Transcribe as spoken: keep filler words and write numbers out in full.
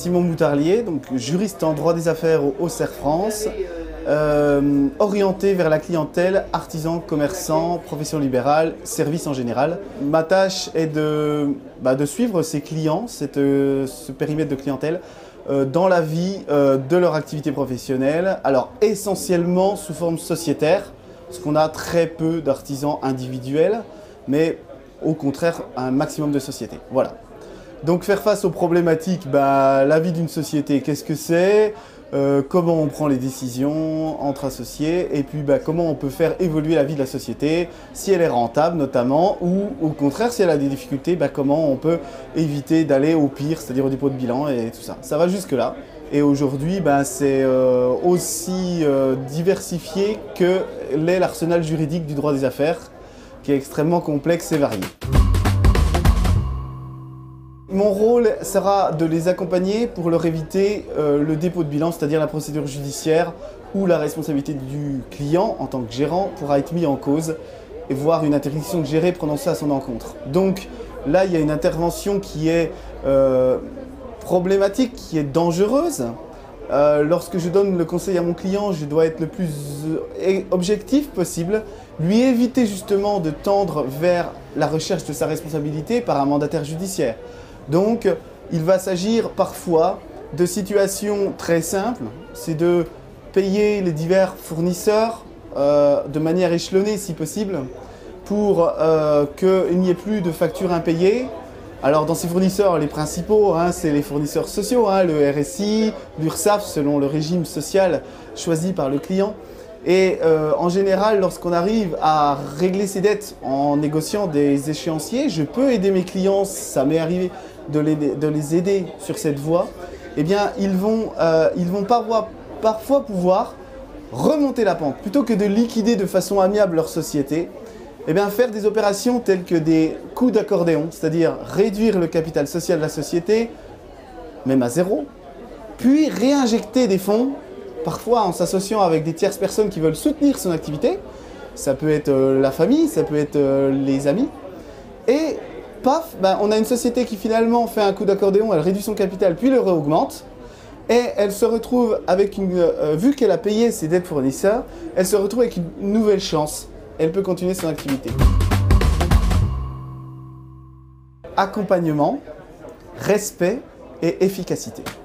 Simon Moutarlier, donc juriste en droit des affaires au Auxerre France, euh, orienté vers la clientèle, artisans, commerçants, profession libérale, services en général. Ma tâche est de, bah, de suivre ces clients, cette, euh, ce périmètre de clientèle, euh, dans la vie euh, de leur activité professionnelle, alors essentiellement sous forme sociétaire, parce qu'on a très peu d'artisans individuels, mais au contraire un maximum de sociétés. Voilà. Donc faire face aux problématiques, bah, la vie d'une société, qu'est-ce que c'est, euh, comment on prend les décisions entre associés, et puis bah, comment on peut faire évoluer la vie de la société, si elle est rentable notamment, ou au contraire si elle a des difficultés, bah, comment on peut éviter d'aller au pire, c'est-à-dire au dépôt de bilan et tout ça. Ça va jusque là. Et aujourd'hui, bah, c'est euh, aussi euh, diversifié que l'est l'arsenal juridique du droit des affaires, qui est extrêmement complexe et varié. Mon rôle sera de les accompagner pour leur éviter euh, le dépôt de bilan, c'est-à-dire la procédure judiciaire où la responsabilité du client en tant que gérant pourra être mise en cause et voir une interdiction de gérer prononcée à son encontre. Donc là, il y a une intervention qui est euh, problématique, qui est dangereuse. Euh, lorsque je donne le conseil à mon client, je dois être le plus objectif possible, lui éviter justement de tendre vers la recherche de sa responsabilité par un mandataire judiciaire. Donc, il va s'agir parfois de situations très simples, c'est de payer les divers fournisseurs euh, de manière échelonnée si possible, pour euh, qu'il n'y ait plus de factures impayées. Alors dans ces fournisseurs, les principaux, hein, c'est les fournisseurs sociaux, hein, le R S I, l'URSSAF, selon le régime social choisi par le client. Et euh, en général, lorsqu'on arrive à régler ses dettes en négociant des échéanciers, je peux aider mes clients, ça m'est arrivé de les, de les aider sur cette voie, eh bien ils vont, euh, ils vont parfois, parfois pouvoir remonter la pente. Plutôt que de liquider de façon amiable leur société, eh bien, faire des opérations telles que des coups d'accordéon, c'est-à-dire réduire le capital social de la société, même à zéro, puis réinjecter des fonds, parfois en s'associant avec des tierces personnes qui veulent soutenir son activité. Ça peut être euh, la famille, ça peut être euh, les amis. Et paf, ben, on a une société qui finalement fait un coup d'accordéon, elle réduit son capital, puis le réaugmente. Et elle se retrouve avec une, euh, vu qu'elle a payé ses dettes fournisseurs, elle se retrouve avec une nouvelle chance. Elle peut continuer son activité. Accompagnement, respect et efficacité.